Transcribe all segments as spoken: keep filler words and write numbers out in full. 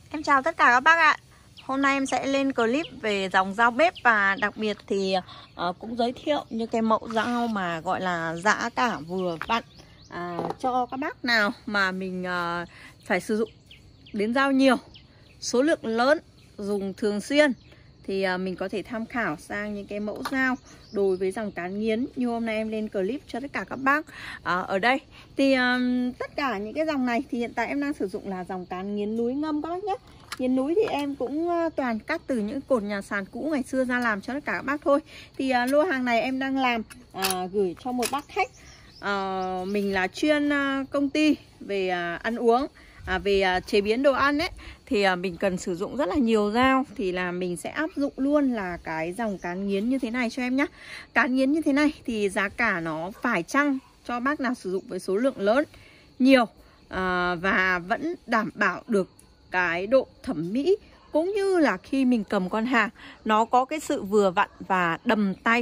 Em chào tất cả các bác ạ. Hôm nay em sẽ lên clip về dòng dao bếp và đặc biệt thì uh, cũng giới thiệu những cái mẫu dao mà gọi là giá cả vừa vặn uh, cho các bác nào mà mình uh, phải sử dụng đến dao nhiều, số lượng lớn, dùng thường xuyên thì uh, mình có thể tham khảo sang những cái mẫu dao đối với dòng cán nghiến như hôm nay em lên clip cho tất cả các bác. À, ở đây thì um, tất cả những cái dòng này thì hiện tại em đang sử dụng là dòng cán nghiến núi ngâm các bác nhé. Nghiến núi thì em cũng uh, toàn cắt từ những cột nhà sàn cũ ngày xưa ra làm cho tất cả các bác thôi. Thì uh, lô hàng này em đang làm uh, gửi cho một bác khách. Uh, mình là chuyên uh, công ty về uh, ăn uống, À, về à, chế biến đồ ăn ấy thì à, mình cần sử dụng rất là nhiều dao, thì là mình sẽ áp dụng luôn là cái dòng cán nghiến như thế này cho em nhé. Cán nghiến như thế này thì giá cả nó phải chăng cho bác nào sử dụng với số lượng lớn, nhiều à, và vẫn đảm bảo được cái độ thẩm mỹ, cũng như là khi mình cầm con hàng nó có cái sự vừa vặn và đầm tay.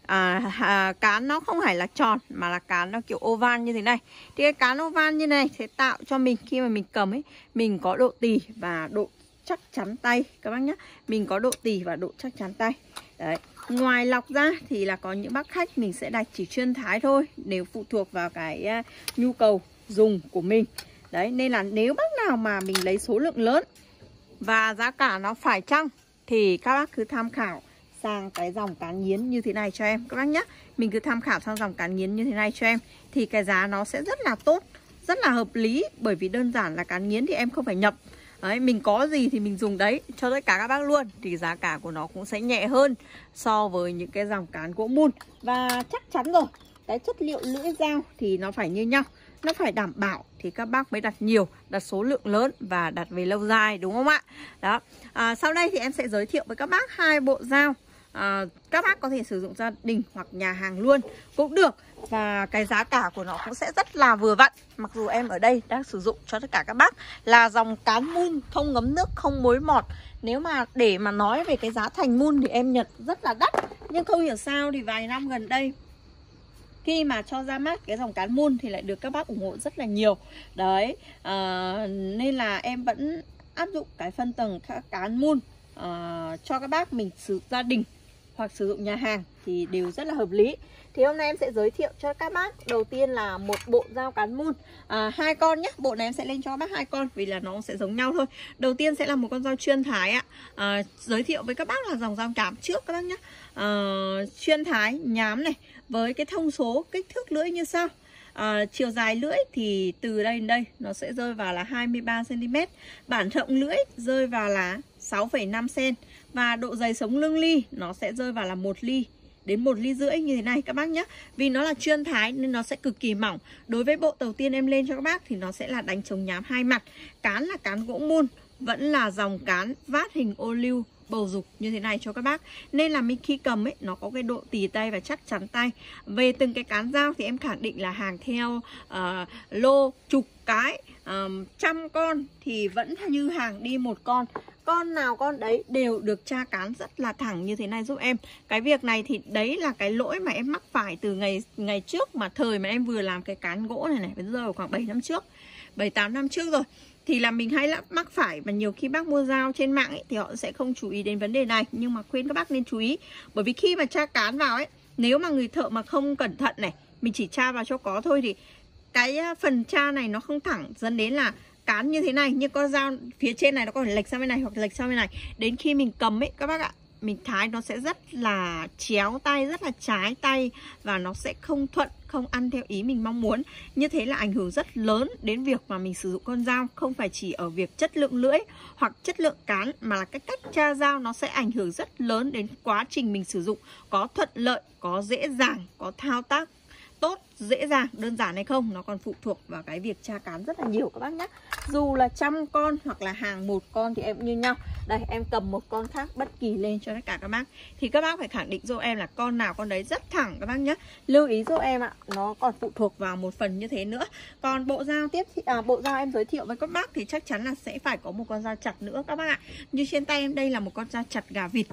À, à, cán nó không phải là tròn mà là cán nó kiểu oval như thế này. Thì cái cán oval như này sẽ tạo cho mình khi mà mình cầm ấy, mình có độ tì và độ chắc chắn tay các bác nhé. Mình có độ tì và độ chắc chắn tay. Đấy. Ngoài lọc ra thì là có những bác khách mình sẽ đặt chỉ chuyên thái thôi, nếu phụ thuộc vào cái uh, nhu cầu dùng của mình. Đấy, nên là nếu bác nào mà mình lấy số lượng lớn và giá cả nó phải chăng thì các bác cứ tham khảo sang cái dòng cán nghiến như thế này cho em các bác nhé. Mình cứ tham khảo sang dòng cán nghiến như thế này cho em thì cái giá nó sẽ rất là tốt, rất là hợp lý. Bởi vì đơn giản là cán nghiến thì em không phải nhập. Đấy, mình có gì thì mình dùng đấy cho tất cả các bác luôn. Thì giá cả của nó cũng sẽ nhẹ hơn so với những cái dòng cán gỗ mun. Và chắc chắn rồi, cái chất liệu lưỡi dao thì nó phải như nhau, nó phải đảm bảo thì các bác mới đặt nhiều, đặt số lượng lớn và đặt về lâu dài, đúng không ạ? Đó. À, sau đây thì em sẽ giới thiệu với các bác hai bộ dao. À, các bác có thể sử dụng gia đình hoặc nhà hàng luôn cũng được. Và cái giá cả của nó cũng sẽ rất là vừa vặn. Mặc dù em ở đây đang sử dụng cho tất cả các bác là dòng cán mun, không ngấm nước, không mối mọt. Nếu mà để mà nói về cái giá thành mun thì em nhận rất là đắt. Nhưng không hiểu sao thì vài năm gần đây khi mà cho ra mắt cái dòng cán mun thì lại được các bác ủng hộ rất là nhiều. Đấy, à, nên là em vẫn áp dụng cái phân tầng cán mun à, cho các bác mình sử dụng gia đình hoặc sử dụng nhà hàng thì đều rất là hợp lý. Thì hôm nay em sẽ giới thiệu cho các bác đầu tiên là một bộ dao cán mun à, hai con nhé. Bộ này em sẽ lên cho các bác hai con vì là nó sẽ giống nhau thôi. Đầu tiên sẽ là một con dao chuyên thái ạ. À, giới thiệu với các bác là dòng dao nhám trước các bác nhé. À, chuyên thái nhám này với cái thông số kích thước lưỡi như sau. À, chiều dài lưỡi thì từ đây đến đây nó sẽ rơi vào là hai mươi ba xăng ti mét. Bản rộng lưỡi rơi vào là sáu phẩy năm xăng-ti-mét. Và độ dày sống lưng ly nó sẽ rơi vào là một ly đến một ly rưỡi như thế này các bác nhé. Vì nó là chuyên thái nên nó sẽ cực kỳ mỏng. Đối với bộ đầu tiên em lên cho các bác thì nó sẽ là đánh chống nhám hai mặt. Cán là cán gỗ mun, vẫn là dòng cán vát hình ô liu bầu dục như thế này cho các bác. Nên là mình khi cầm ấy nó có cái độ tì tay và chắc chắn tay. Về từng cái cán dao thì em khẳng định là hàng theo uh, lô chục cái, uh, trăm con thì vẫn như hàng đi một con. Con nào con đấy đều được tra cán rất là thẳng như thế này giúp em. Cái việc này thì đấy là cái lỗi mà em mắc phải từ ngày ngày trước, mà thời mà em vừa làm cái cán gỗ này này, bây giờ khoảng bảy năm trước, bảy tám năm trước rồi. Thì là mình hay mắc phải, và nhiều khi bác mua dao trên mạng ấy, thì họ sẽ không chú ý đến vấn đề này. Nhưng mà khuyên các bác nên chú ý. Bởi vì khi mà tra cán vào ấy, nếu mà người thợ mà không cẩn thận này, mình chỉ tra vào cho có thôi, thì cái phần tra này nó không thẳng, dẫn đến là cán như thế này, nhưng con dao phía trên này nó có thể lệch sang bên này hoặc lệch sang bên này. Đến khi mình cầm ấy các bác ạ, mình thái nó sẽ rất là chéo tay, rất là trái tay, và nó sẽ không thuận, không ăn theo ý mình mong muốn. Như thế là ảnh hưởng rất lớn đến việc mà mình sử dụng con dao. Không phải chỉ ở việc chất lượng lưỡi hoặc chất lượng cán, mà là cái cách tra dao nó sẽ ảnh hưởng rất lớn đến quá trình mình sử dụng. Có thuận lợi, có dễ dàng, có thao tác tốt, dễ dàng, đơn giản hay không, nó còn phụ thuộc vào cái việc tra cán rất là nhiều các bác nhé. Dù là trăm con hoặc là hàng một con thì em như nhau. Đây, em cầm một con khác bất kỳ lên cho tất cả các bác thì các bác phải khẳng định giúp em là con nào con đấy rất thẳng các bác nhé. Lưu ý giúp em ạ, nó còn phụ thuộc vào một phần như thế nữa. Còn bộ dao tiếp thì, à, bộ dao em giới thiệu với các bác thì chắc chắn là sẽ phải có một con dao chặt nữa các bác ạ. Như trên tay em đây là một con dao chặt gà vịt.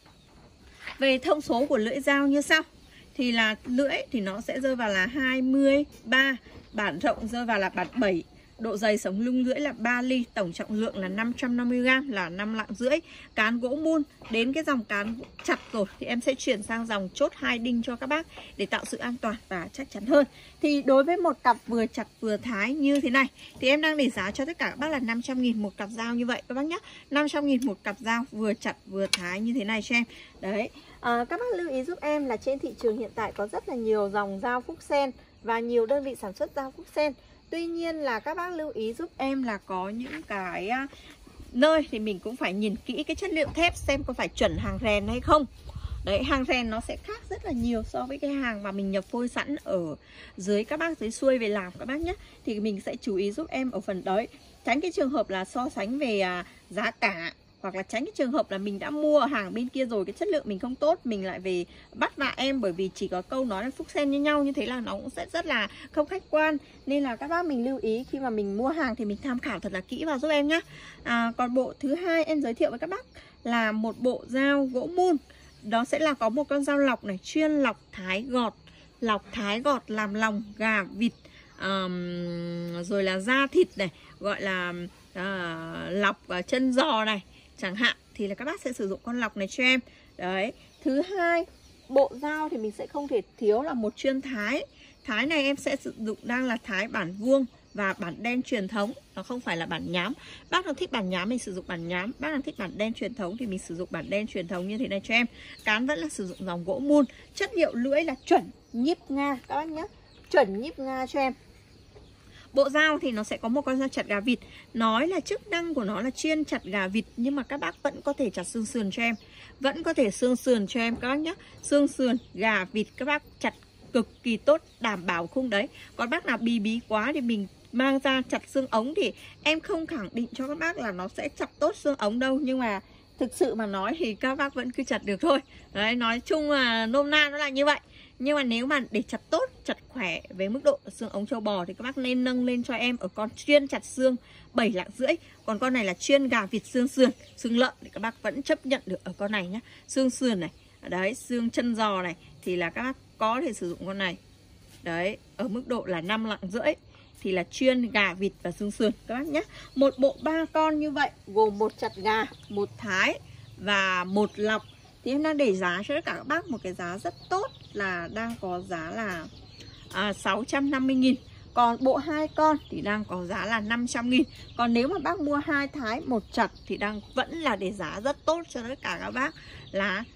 Về thông số của lưỡi dao như sau. Thì là lưỡi thì nó sẽ rơi vào là hai mươi ba, bản rộng rơi vào là bản bảy, Độ dày sống lưng lưỡi là ba ly, tổng trọng lượng là năm trăm năm mươi gam, là năm lạng rưỡi. Cán gỗ mun. Đến cái dòng cán chặt rồi thì em sẽ chuyển sang dòng chốt hai đinh cho các bác để tạo sự an toàn và chắc chắn hơn. Thì đối với một cặp vừa chặt vừa thái như thế này thì em đang để giá cho tất cả các bác là năm trăm nghìn một cặp dao như vậy các bác nhé. năm trăm nghìn một cặp dao vừa chặt vừa thái như thế này cho em. Đấy. À, các bác lưu ý giúp em là trên thị trường hiện tại có rất là nhiều dòng dao Phúc Sen và nhiều đơn vị sản xuất dao Phúc Sen. Tuy nhiên là các bác lưu ý giúp em là có những cái nơi thì mình cũng phải nhìn kỹ cái chất liệu thép xem có phải chuẩn hàng rèn hay không. Đấy, hàng rèn nó sẽ khác rất là nhiều so với cái hàng mà mình nhập phôi sẵn ở dưới các bác dưới xuôi về làm các bác nhé. Thì mình sẽ chú ý giúp em ở phần đấy. Tránh cái trường hợp là so sánh về à, giá cả, hoặc là tránh cái trường hợp là mình đã mua ở hàng bên kia rồi cái chất lượng mình không tốt, mình lại về bắt vạ em bởi vì chỉ có câu nói là Phúc Sen như nhau, như thế là nó cũng sẽ rất là không khách quan. Nên là các bác mình lưu ý khi mà mình mua hàng thì mình tham khảo thật là kỹ vào giúp em nhé. À, còn bộ thứ hai em giới thiệu với các bác là một bộ dao gỗ mun. Đó sẽ là có một con dao lọc này, chuyên lọc thái gọt, lọc thái gọt làm lòng gà vịt, um, rồi là da thịt này, gọi là uh, lọc uh, chân giò này chẳng hạn, thì là các bác sẽ sử dụng con lọc này cho em. Đấy. Thứ hai, bộ dao thì mình sẽ không thể thiếu là một chuyên thái. Thái này em sẽ sử dụng đang là thái bản vuông và bản đen truyền thống, nó không phải là bản nhám. Bác nào thích bản nhám mình sử dụng bản nhám, bác nào thích bản đen truyền thống thì mình sử dụng bản đen truyền thống như thế này cho em. Cán vẫn là sử dụng dòng gỗ mun. Chất liệu lưỡi là chuẩn nhíp Nga các bác nhé, chuẩn nhíp Nga cho em. Bộ dao thì nó sẽ có một con dao chặt gà vịt. Nói là chức năng của nó là chuyên chặt gà vịt, nhưng mà các bác vẫn có thể chặt xương sườn cho em. Vẫn có thể xương sườn cho em các bác nhé. Xương sườn, gà, vịt các bác chặt cực kỳ tốt, đảm bảo khung đấy. Còn bác nào bí bí quá thì mình mang ra chặt xương ống thì em không khẳng định cho các bác là nó sẽ chặt tốt xương ống đâu. Nhưng mà thực sự mà nói thì các bác vẫn cứ chặt được thôi. Đấy, nói chung là nôm na nó là như vậy. Nhưng mà nếu mà để chặt tốt, chặt khỏe với mức độ xương ống trâu bò thì các bác nên nâng lên cho em ở con chuyên chặt xương bảy lạng rưỡi. Còn con này là chuyên gà vịt xương sườn, xương lợn thì các bác vẫn chấp nhận được ở con này nhé. Xương sườn này, đấy, xương chân giò này thì là các bác có thể sử dụng con này. Đấy, ở mức độ là năm lạng rưỡi thì là chuyên gà vịt và xương sườn các bác nhé. Một bộ ba con như vậy gồm một chặt gà, một thái và một lọc thì em đang để giá cho tất cả các bác một cái giá rất tốt, là đang có giá là à, sáu trăm năm mươi nghìn. Còn bộ hai con thì đang có giá là năm trăm nghìn. Còn nếu mà bác mua hai thái một chặt thì đang vẫn là để giá rất tốt cho tất cả các bác là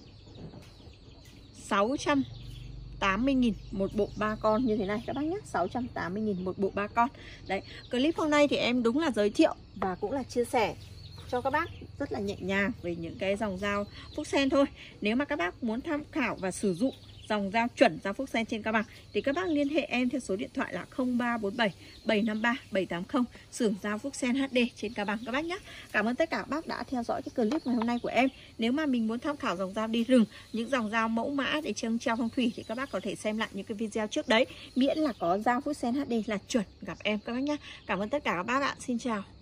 sáu trăm tám mươi nghìn một bộ ba con như thế này các bác nhé. Sáu trăm tám mươi nghìn một bộ ba con. Đấy, clip hôm nay thì em đúng là giới thiệu và cũng là chia sẻ cho các bác rất là nhẹ nhàng về những cái dòng dao Phúc Sen thôi. Nếu mà các bác muốn tham khảo và sử dụng dòng dao chuẩn dao Phúc Sen trên Cao Bằng thì các bác liên hệ em theo số điện thoại là không ba bốn bảy bảy năm ba bảy tám không, xưởng dao Phúc Sen hát đê trên Cao Bằng các bác nhé. Cảm ơn tất cả các bác đã theo dõi cái clip ngày hôm nay của em. Nếu mà mình muốn tham khảo dòng dao đi rừng, những dòng dao mẫu mã để trưng treo phong thủy thì các bác có thể xem lại những cái video trước đấy, miễn là có dao Phúc Sen hát đê là chuẩn gặp em các bác nhé. Cảm ơn tất cả các bác ạ. Xin chào.